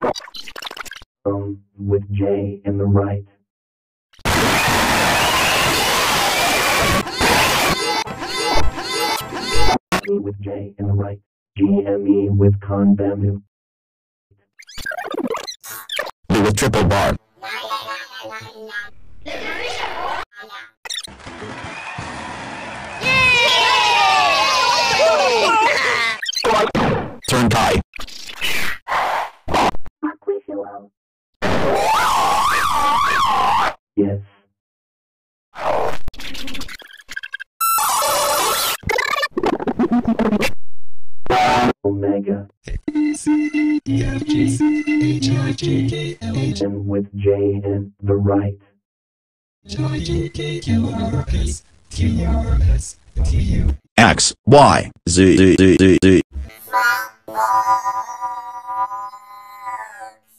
With J in the right. With J in the right. GME with condemn. With triple bar. Turn tie. Yes. Omega. And with J in the right. X, Y, Z, Z, Z, Z, Z.